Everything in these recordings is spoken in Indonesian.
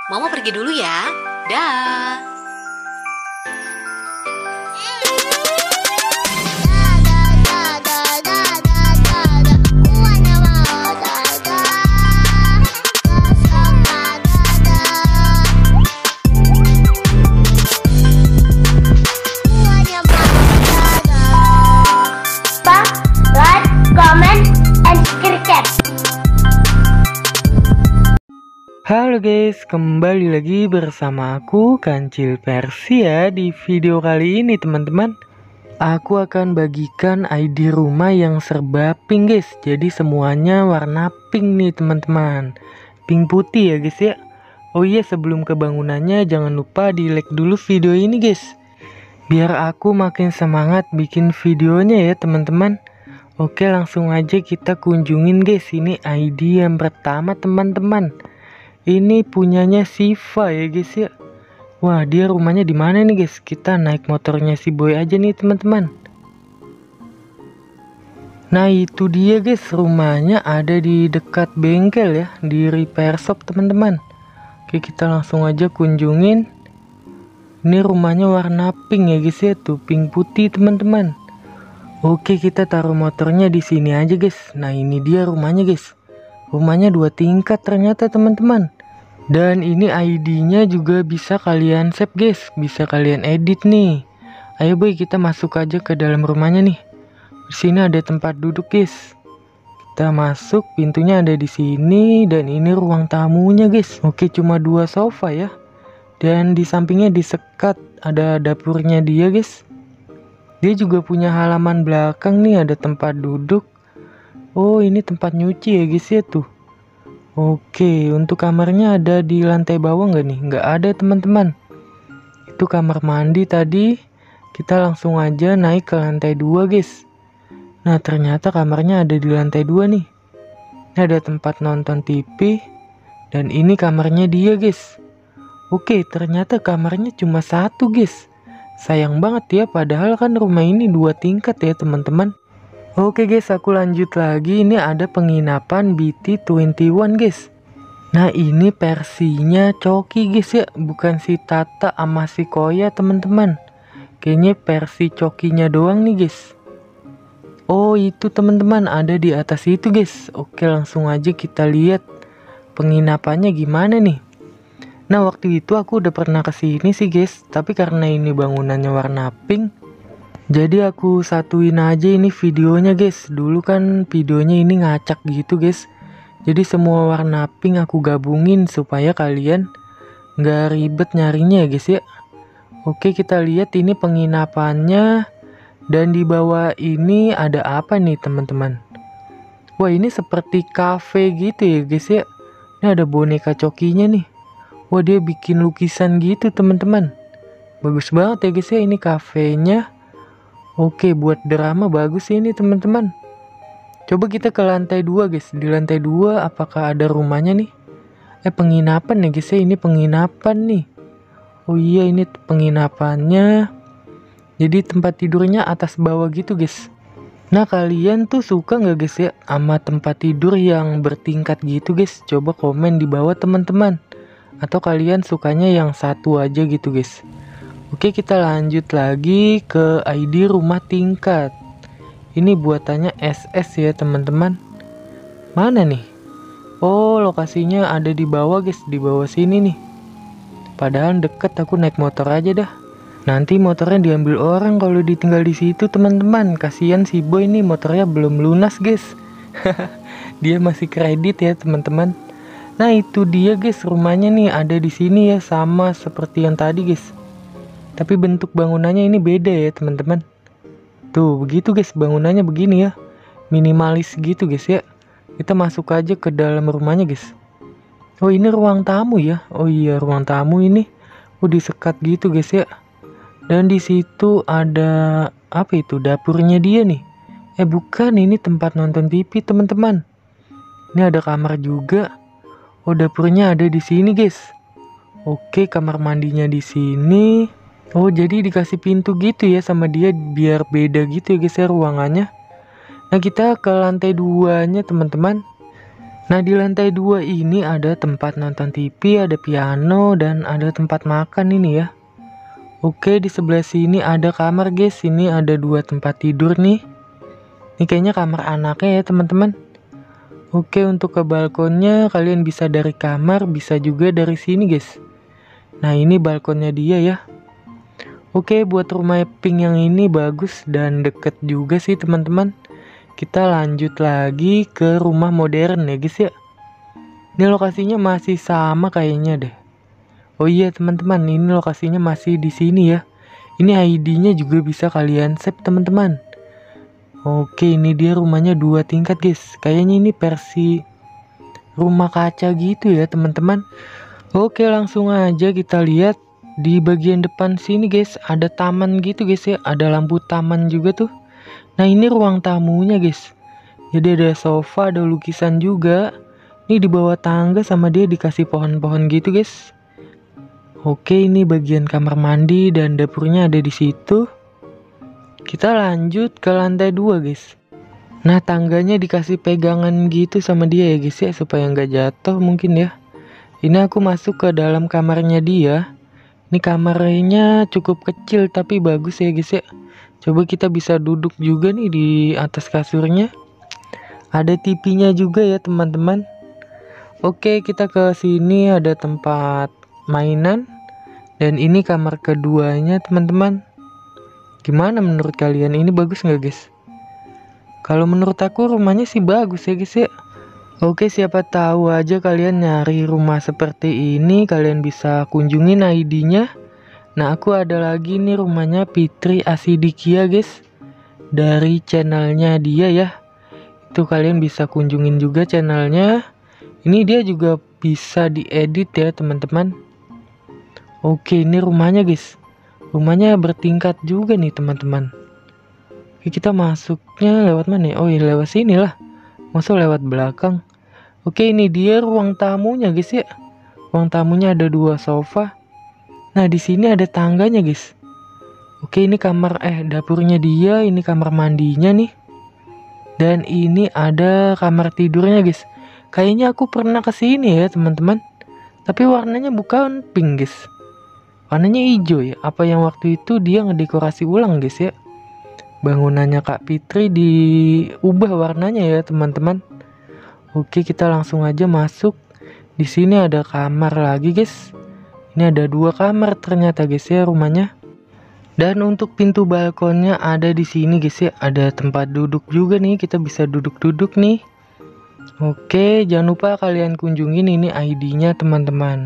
Mama pergi dulu ya. Dah. Halo guys, kembali lagi bersama aku Kancil Persia. Di video kali ini teman-teman, aku akan bagikan ID rumah yang serba pink guys. Jadi semuanya warna pink nih teman-teman, pink putih ya guys ya. Oh iya, sebelum ke bangunannya jangan lupa di like dulu video ini guys, biar aku makin semangat bikin videonya ya teman-teman. Oke, langsung aja kita kunjungin guys. Ini ID yang pertama teman-teman. Ini punyanya Siva ya guys ya. Wah, dia rumahnya di mana nih guys? Kita naik motornya si Boy aja nih teman-teman. Nah, itu dia guys, rumahnya ada di dekat bengkel ya, di repair shop teman-teman. Oke, kita langsung aja kunjungin. Ini rumahnya warna pink ya guys ya, tuh pink putih teman-teman. Oke, kita taruh motornya di sini aja guys. Nah, ini dia rumahnya guys. Rumahnya 2 tingkat ternyata teman-teman. Dan ini ID-nya juga bisa kalian save guys, bisa kalian edit nih. Ayo Boy, kita masuk aja ke dalam rumahnya nih. Di sini ada tempat duduk guys. Kita masuk, pintunya ada di sini dan ini ruang tamunya guys. Oke, cuma 2 sofa ya. Dan di sampingnya disekat ada dapurnya dia guys. Dia juga punya halaman belakang nih, ada tempat duduk. Oh, ini tempat nyuci ya guys ya tuh. Oke, untuk kamarnya ada di lantai bawah nggak nih? Nggak ada teman-teman. Itu kamar mandi tadi. Kita langsung aja naik ke lantai 2 guys. Nah, ternyata kamarnya ada di lantai 2 nih. Ini ada tempat nonton TV. Dan ini kamarnya dia guys. Oke, ternyata kamarnya cuma 1 guys. Sayang banget ya, padahal kan rumah ini 2 tingkat ya teman-teman. Oke guys, aku lanjut lagi. Ini ada penginapan BT21 guys. Nah, ini versinya Coki guys ya, bukan si Tata sama si Koya teman-teman. Kayaknya versi Cokinya doang nih guys. Oh, itu teman-teman, ada di atas itu guys. Oke, langsung aja kita lihat penginapannya gimana nih. Nah, waktu itu aku udah pernah kesini sih guys, tapi karena ini bangunannya warna pink, jadi aku satuin aja ini videonya guys. Dulu kan videonya ini ngacak gitu guys. Jadi semua warna pink aku gabungin supaya kalian nggak ribet nyarinya ya guys ya. Oke, kita lihat ini penginapannya. Dan di bawah ini ada apa nih teman-teman? Wah, ini seperti cafe gitu ya guys ya. Ini ada boneka Cokinya nih. Wah, dia bikin lukisan gitu teman-teman. Bagus banget ya guys ya, ini kafenya. Oke, buat drama bagus ini teman-teman. Coba kita ke lantai 2 guys. Di lantai 2 apakah ada rumahnya nih? Penginapan ya guys ya, ini penginapan nih. Oh iya, ini penginapannya. Jadi tempat tidurnya atas bawah gitu guys. Nah, kalian tuh suka nggak guys ya sama tempat tidur yang bertingkat gitu guys? Coba komen di bawah teman-teman. Atau kalian sukanya yang satu aja gitu guys. Oke, kita lanjut lagi ke ID rumah tingkat. Ini buatannya SS ya teman-teman. Mana nih? Oh, lokasinya ada di bawah guys, di bawah sini nih. Padahal deket, aku naik motor aja dah. Nanti motornya diambil orang kalau ditinggal di situ teman-teman. Kasihan si Boy nih, motornya belum lunas guys. Dia masih kredit ya teman-teman. Nah, itu dia guys, rumahnya nih ada di sini ya, sama seperti yang tadi guys. Tapi bentuk bangunannya ini beda ya teman-teman. Tuh, begitu guys, bangunannya begini ya. Minimalis gitu guys ya. Kita masuk aja ke dalam rumahnya guys. Oh, ini ruang tamu ya. Oh iya, ruang tamu ini. Oh, disekat gitu guys ya. Dan di situ ada apa itu? Dapurnya dia nih. Bukan, ini tempat nonton TV teman-teman. Ini ada kamar juga. Oh, dapurnya ada di sini guys. Oke, kamar mandinya di sini. Oh, jadi dikasih pintu gitu ya sama dia biar beda gitu ya guys ya ruangannya. Nah, kita ke lantai 2-nya teman-teman. Nah, di lantai 2 ini ada tempat nonton TV, ada piano, dan ada tempat makan ini ya. Oke, di sebelah sini ada kamar guys. Ini ada 2 tempat tidur nih. Ini kayaknya kamar anaknya ya teman-teman. Oke, untuk ke balkonnya kalian bisa dari kamar, bisa juga dari sini guys. Nah, ini balkonnya dia ya. Oke, buat rumah pink yang ini bagus dan deket juga sih teman-teman. Kita lanjut lagi ke rumah modern ya guys ya. Ini lokasinya masih sama kayaknya deh. Oh iya teman-teman, ini lokasinya masih di sini ya. Ini ID-nya juga bisa kalian save teman-teman. Oke, ini dia rumahnya 2 tingkat guys. Kayaknya ini versi rumah kaca gitu ya teman-teman. Oke, langsung aja kita lihat di bagian depan sini guys. Ada taman gitu guys ya. Ada lampu taman juga tuh. Nah, ini ruang tamunya guys. Jadi ada sofa, ada lukisan juga. Ini di bawah tangga sama dia dikasih pohon-pohon gitu guys. Oke, ini bagian kamar mandi dan dapurnya ada di situ. Kita lanjut ke lantai 2 guys. Nah, tangganya dikasih pegangan gitu sama dia ya guys ya, supaya nggak jatuh mungkin ya. Ini aku masuk ke dalam kamarnya dia. Ini kamarnya cukup kecil tapi bagus ya guys ya. Coba kita bisa duduk juga nih di atas kasurnya. Ada TV-nya juga ya teman-teman. Oke, kita ke sini ada tempat mainan. Dan ini kamar keduanya teman-teman. Gimana menurut kalian, ini bagus nggak guys? Kalau menurut aku rumahnya sih bagus ya guys ya. Oke, siapa tahu aja kalian nyari rumah seperti ini, kalian bisa kunjungin ID-nya. Nah, aku ada lagi nih rumahnya Fitri Asidikia guys. Dari channelnya dia ya. Itu kalian bisa kunjungin juga channelnya. Ini dia juga bisa diedit ya teman-teman. Oke, ini rumahnya guys. Rumahnya bertingkat juga nih teman-teman. Oke, kita masuknya lewat mana ya? Oh iya, lewat sini lah. Masuk lewat belakang. Oke, ini dia ruang tamunya guys ya. Ruang tamunya ada 2 sofa. Nah, di sini ada tangganya guys. Oke, ini kamar dapurnya dia, ini kamar mandinya nih. Dan ini ada kamar tidurnya guys. Kayaknya aku pernah kesini ya teman-teman. Tapi warnanya bukan pink guys. Warnanya hijau ya. Apa yang waktu itu dia ngedekorasi ulang guys ya. Bangunannya Kak Fitri diubah warnanya ya teman-teman. Oke, kita langsung aja masuk. Di sini ada kamar lagi guys. Ini ada 2 kamar ternyata guys ya rumahnya. Dan untuk pintu balkonnya ada di sini guys ya. Ada tempat duduk juga nih. Kita bisa duduk-duduk nih. Oke, jangan lupa kalian kunjungin ini ID-nya teman-teman.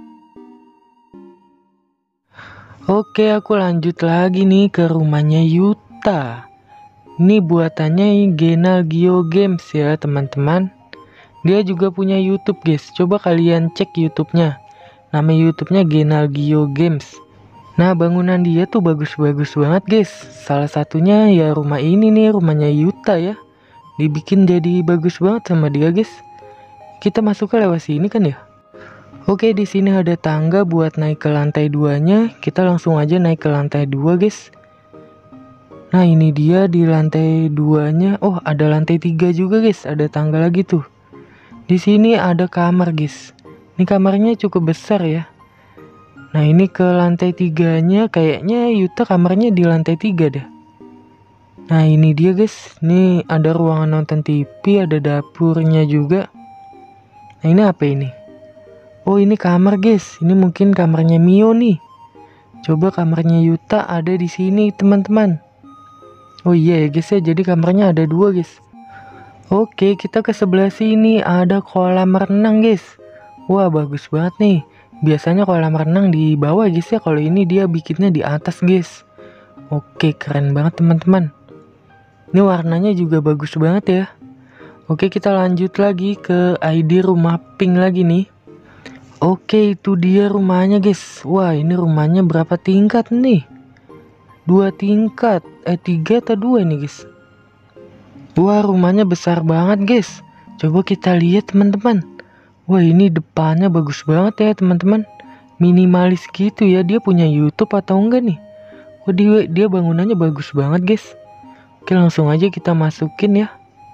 Oke, aku lanjut lagi nih ke rumahnya Yuta. Ini buatannya Genal Geo Games ya teman-teman. Dia juga punya YouTube guys. Coba kalian cek YouTube-nya. Nama YouTube-nya Genal Geo Games. Nah, bangunan dia tuh bagus-bagus banget guys. Salah satunya ya rumah ini nih, rumahnya Yuta ya. Dibikin jadi bagus banget sama dia guys. Kita masuk ke lewat sini kan ya. Oke, di sini ada tangga buat naik ke lantai 2-nya. Kita langsung aja naik ke lantai 2 guys. Nah, ini dia di lantai 2-nya. Oh, ada lantai 3 juga guys. Ada tangga lagi tuh. Di sini ada kamar guys. Ini kamarnya cukup besar ya. Nah, ini ke lantai 3-nya. Kayaknya Yuta kamarnya di lantai 3 deh. Nah, ini dia guys. Ini ada ruangan nonton TV, ada dapurnya juga. Nah, ini apa ini? Oh, ini kamar guys. Ini mungkin kamarnya Mio nih. Coba kamarnya Yuta ada di sini teman-teman. Oh iya ya guys ya. Jadi kamarnya ada 2 guys. Oke, kita ke sebelah sini ada kolam renang guys. Wah, bagus banget nih. Biasanya kolam renang di bawah guys ya. Kalau ini dia bikinnya di atas guys. Oke, keren banget teman-teman. Ini warnanya juga bagus banget ya. Oke, kita lanjut lagi ke ID rumah pink lagi nih. Oke, itu dia rumahnya guys. Wah, ini rumahnya berapa tingkat nih? 2 tingkat. 3 atau 2 nih guys. Wah, rumahnya besar banget guys. Coba kita lihat teman-teman. Wah, ini depannya bagus banget ya teman-teman. Minimalis gitu ya. Dia punya YouTube atau enggak nih? Wah, dia bangunannya bagus banget guys. Oke, langsung aja kita masukin ya.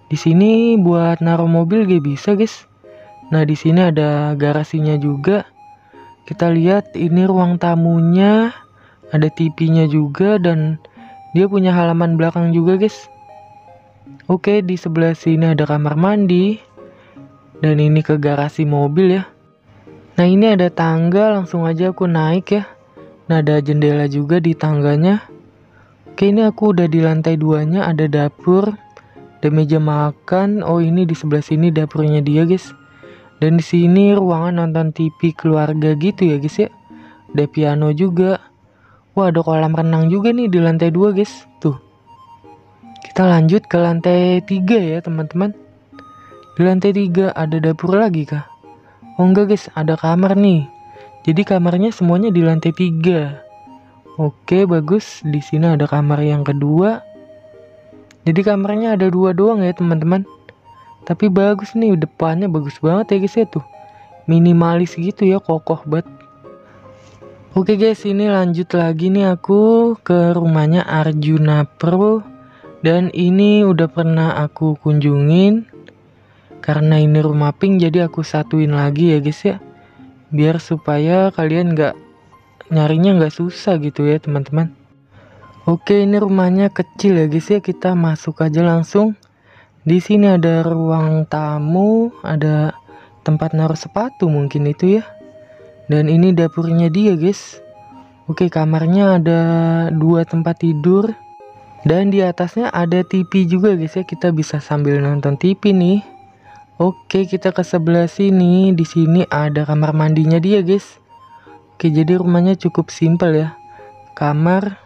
Di sini buat naruh mobil gak bisa, guys. Nah, di sini ada garasinya juga. Kita lihat ini ruang tamunya, ada TV-nya juga dan dia punya halaman belakang juga, guys. Oke, di sebelah sini ada kamar mandi dan ini ke garasi mobil ya. Nah, ini ada tangga, langsung aja aku naik ya. Nah, ada jendela juga di tangganya. Oke, ini aku udah di lantai 2-nya, ada dapur, ada meja makan. Oh, ini di sebelah sini dapurnya dia, guys. Dan di sini ruangan nonton TV keluarga gitu ya, guys ya. Ada piano juga. Wah, ada kolam renang juga nih di lantai 2, guys. Tuh. Kita lanjut ke lantai 3 ya, teman-teman. Di lantai 3 ada dapur lagi kah? Oh enggak, guys, ada kamar nih. Jadi kamarnya semuanya di lantai 3. Oke, bagus. Di sini ada kamar yang kedua. Jadi kamarnya ada 2 doang ya, teman-teman. Tapi bagus nih, depannya bagus banget ya, guys ya tuh. Minimalis gitu ya, kokoh banget. Oke guys, ini lanjut lagi nih aku ke rumahnya Arjuna Pro. Dan ini udah pernah aku kunjungin. Karena ini rumah pink, jadi aku satuin lagi ya guys ya. Biar supaya kalian nyarinya nggak susah gitu ya, teman-teman. Oke, ini rumahnya kecil ya guys ya. Kita masuk aja langsung. Di sini ada ruang tamu, ada tempat naruh sepatu mungkin itu ya. Dan ini dapurnya dia, guys. Oke, kamarnya ada 2 tempat tidur. Dan di atasnya ada TV juga, guys ya. Kita bisa sambil nonton TV nih. Oke, kita ke sebelah sini. Di sini ada kamar mandinya dia, guys. Oke, jadi rumahnya cukup simpel ya. Kamar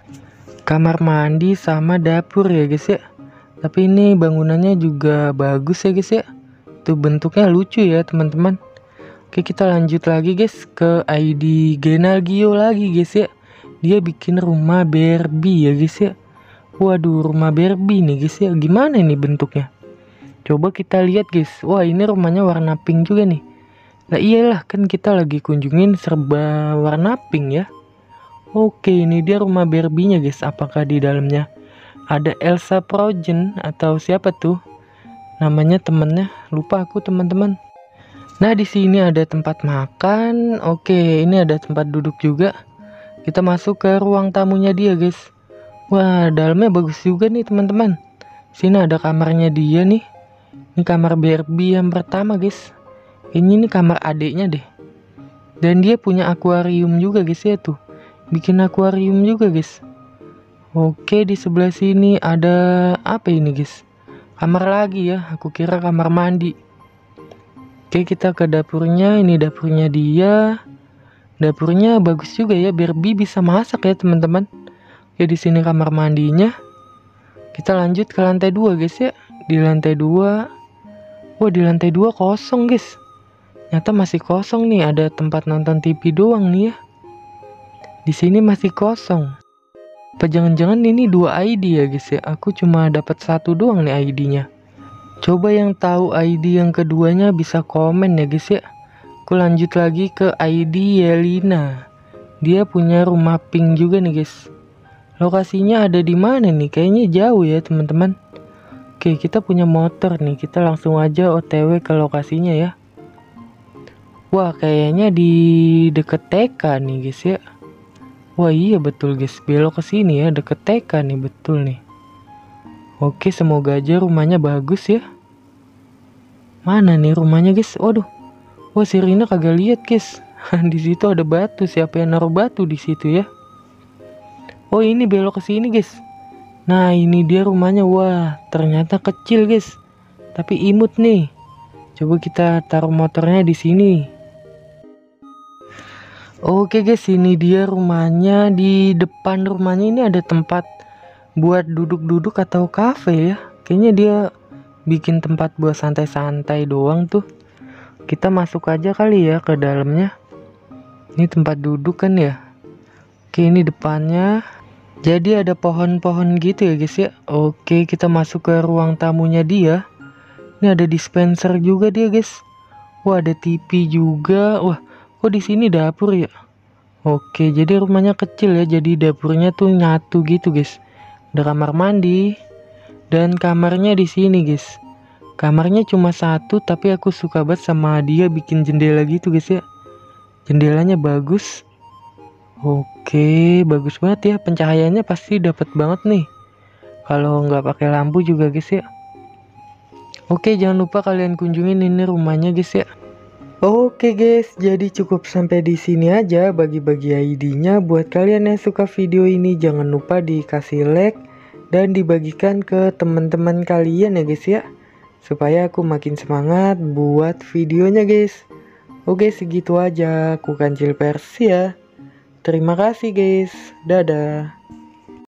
mandi sama dapur ya, guys ya. Tapi ini bangunannya juga bagus ya, guys ya. Tuh bentuknya lucu ya, teman-teman. Oke, kita lanjut lagi guys ke ID Genagio lagi, guys ya. Dia bikin rumah Barbie ya, guys ya. Waduh, rumah Barbie nih, guys ya. Gimana ini bentuknya? Coba kita lihat, guys. Wah, ini rumahnya warna pink juga nih. Nah iyalah, kan kita lagi kunjungin serba warna pink ya. Oke, ini dia rumah Barbie-nya, guys. Apakah di dalamnya ada Elsa Frozen atau siapa tuh? Namanya temennya, lupa aku, teman-teman. Nah, di sini ada tempat makan. Oke, ini ada tempat duduk juga. Kita masuk ke ruang tamunya dia, guys. Wah, dalamnya bagus juga nih, teman-teman. Sini ada kamarnya dia nih. Ini kamar Barbie yang pertama, guys. Ini kamar adiknya deh. Dan dia punya akuarium juga, guys ya tuh. Bikin akuarium juga, guys. Oke, di sebelah sini ada apa ini, guys? Kamar lagi ya, aku kira kamar mandi. Oke, kita ke dapurnya. Ini dapurnya dia. Dapurnya bagus juga ya, Barbie bisa masak ya, teman-teman. Oke, di sini kamar mandinya. Kita lanjut ke lantai 2, guys ya. Di lantai 2. Wah, di lantai 2 kosong, guys. Nyata masih kosong nih, ada tempat nonton TV doang nih ya. Di sini masih kosong. Apa jangan-jangan ini 2 ID ya, guys ya? Aku cuma dapat 1 doang nih ID-nya. Coba yang tahu ID yang keduanya bisa komen ya, guys ya. Aku lanjut lagi ke ID Yelina. Dia punya rumah pink juga nih, guys. Lokasinya ada di mana nih? Kayaknya jauh ya, teman-teman. Oke, kita punya motor nih. Kita langsung aja OTW ke lokasinya ya. Wah, kayaknya di deket TK nih, guys ya. Wah iya betul, guys, belok ke sini ya, deket TK nih, betul nih. Oke, semoga aja rumahnya bagus ya. Mana nih rumahnya, guys? Waduh. Wah, si Rina kagak lihat, guys. Di situ ada batu, siapa yang naruh batu di situ ya? Oh, ini belok ke sini, guys. Nah, ini dia rumahnya. Wah, ternyata kecil, guys. Tapi imut nih. Coba kita taruh motornya di sini. Oke guys, ini dia rumahnya. Di depan rumahnya ini ada tempat buat duduk-duduk atau kafe ya. Kayaknya dia bikin tempat buat santai-santai doang tuh. Kita masuk aja kali ya ke dalamnya. Ini tempat duduk kan ya. Oke, ini depannya. Jadi ada pohon-pohon gitu ya, guys ya. Oke, kita masuk ke ruang tamunya dia. Ini ada dispenser juga dia, guys. Wah, ada TV juga. Wah, kok di sini dapur ya? Oke, jadi rumahnya kecil ya. Jadi dapurnya tuh nyatu gitu, guys. Ada kamar mandi dan kamarnya di sini, guys. Kamarnya cuma satu, tapi aku suka banget sama dia bikin jendela gitu guys ya. Jendelanya bagus. Oke, bagus banget ya. Pencahayaannya pasti dapat banget nih. Kalau nggak pakai lampu juga guys ya. Oke, jangan lupa kalian kunjungin ini rumahnya guys ya. Oke guys, jadi cukup sampai di sini aja bagi-bagi ID-nya. Buat kalian yang suka video ini, jangan lupa dikasih like dan dibagikan ke teman-teman kalian ya guys ya, supaya aku makin semangat buat videonya guys. Oke, segitu aja. Aku Kancil Persia. Terima kasih guys. Dadah.